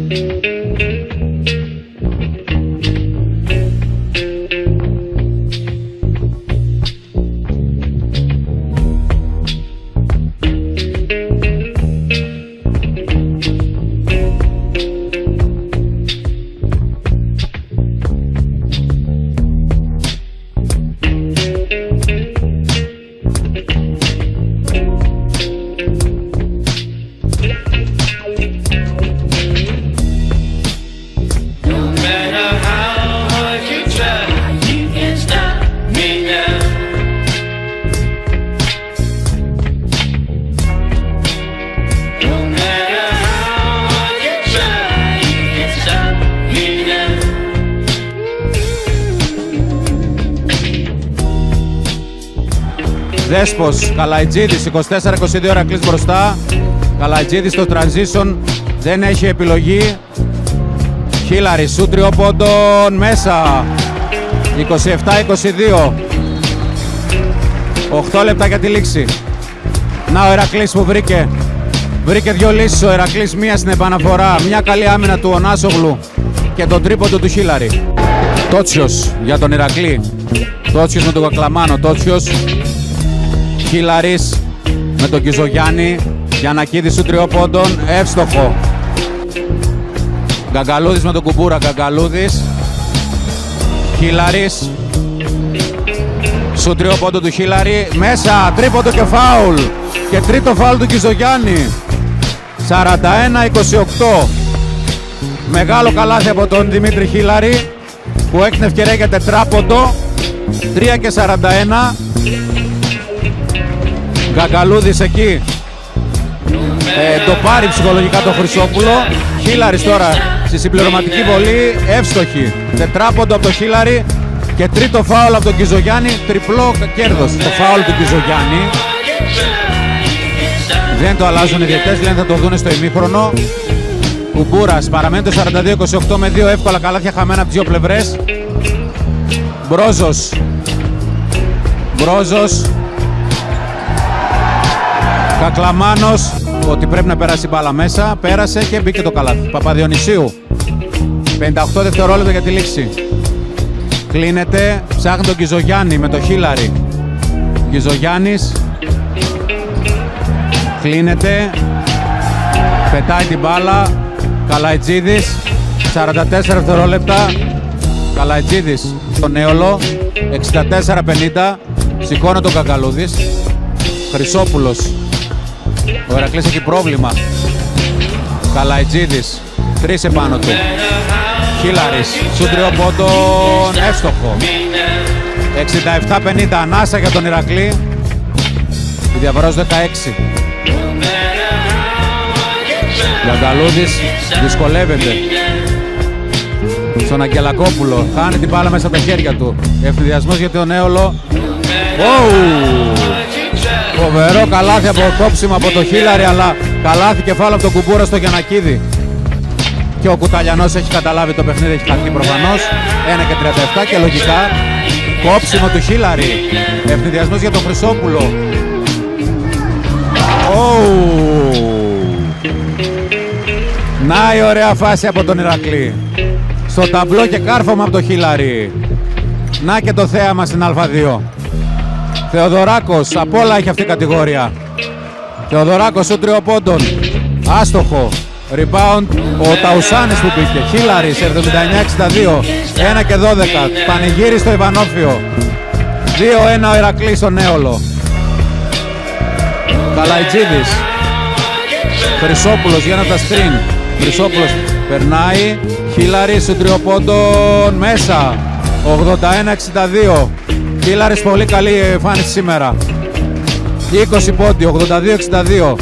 Δέσπος, Καλαϊτζίδης, 24-22 Ηρακλής μπροστά. Καλαϊτζίδης στο transition, δεν έχει επιλογή. Χίλαρη, σούτ τριοπόντων, μέσα. 27-22. 8 λεπτά για τη λήξη. Να ο Ηρακλής που βρήκε δύο λύσεις ο Ηρακλής, μία στην επαναφορά, μια καλή άμυνα του Ωνάσογλου και τον τρίποντο του Χίλαρη. Τότσιος για τον Ηρακλή. Τότσιος με τον Κακλαμάνο, Τότσιος. Χίλαρης με τον Κιζογιάννη. Γιαννακίδης σου τριοπόντων, εύστοχο. Γκαγκαλούδης με τον Κουμπούρα, Γκαγκαλούδης. Χίλαρης. Σου τριοπόντο του Χίλαρη, μέσα, τρίποντο και φάουλ. Και τρίτο φάουλ του Κιζογιάννη. 41-28. Μεγάλο καλάθι από τον Δημήτρη Χίλαρη που έχει την ευκαιρία για τετράποντο. 3 και 41. Γκαγκαλούδης εκεί. Το πάρει ψυχολογικά το Χρυσόπουλο. Χίλαρης τώρα στη συμπληρωματική βολή, εύστοχη. Τετράποντο από το Χίλαρη και τρίτο φάουλ από τον Κιζογιάννη. Τριπλό κέρδος το φάουλ του Κιζογιάννη. Δεν το αλλάζουν οι διαιτητές, λένε θα το δούνε στο ημίχρονο. Κουμπούρας παραμένει το 42-28 με δύο εύκολα καλάθια χαμένα από τις δύο πλευρές. Μπρόζος. Κακλαμάνος, ότι πρέπει να περάσει μπάλα μέσα, πέρασε και μπήκε το καλάθι. Παπαδιονυσίου, 58 δευτερόλεπτα για τη λήξη. Κλείνεται, ψάχνει τον Κιζογιάννη με το Χίλαρη. Κιζογιάννης, κλείνεται, πετάει την μπάλα. Καλαϊτζίδης, 44 δευτερόλεπτα. Καλαϊτζίδης στον Νέολο, 64-50. Σηκώνει τον Γκαγκαλούδης. Χρυσόπουλος. Ο Ηρακλής έχει πρόβλημα. Καλαϊτζίδης, 3 επάνω του. Χίλαρης, σου τριοπόντων, εύστοχο. 67-50, ανάσα για τον Ηρακλή. Η διαφορά 16. Γκαγκαλούδης δυσκολεύεται. Στον Αγγελακόπουλο, χάνει την μπάλα μέσα από τα χέρια του. Ευθυδιασμός για τον Νέολο. Φοβερό καλάθι από κόψιμο από το Χίλαρη, αλλά καλάθι κεφάλαιο από τον Κουμπούρα στο Γιαννακίδη. Και ο Κουταλιανός έχει καταλάβει το παιχνίδι, έχει χαθεί προφανώς. 1 και 37 και λογικά κόψιμο του Χίλαρη. Ευθυδιασμός για τον Χρυσόπουλο. Να η ωραία φάση από τον Ηρακλή. Στο ταμπλό και κάρφωμα από το Χίλαρη. Να και το θέαμα στην Α2. Θεοδωράκος, απ' όλα έχει αυτή η κατηγορία. Θεοδωράκος ο τριοπόντων. Άστοχο. Rebound ο Ταουσάνης που μπήκε. Χίλαρης 79-62. 1 και 12. Πανηγύρι στο Ιβανόφιο. 2-1 ο Ηρακλής στο Νέολο. Καλαϊτζίδης. Χρυσόπουλος για τα στριν. Χρυσόπουλος περνάει. Χίλαρης ο τριοπόντων μέσα. 81-62. Χίλαρης πολύ καλή εμφάνιση σήμερα. 20 πόντι, 82-62.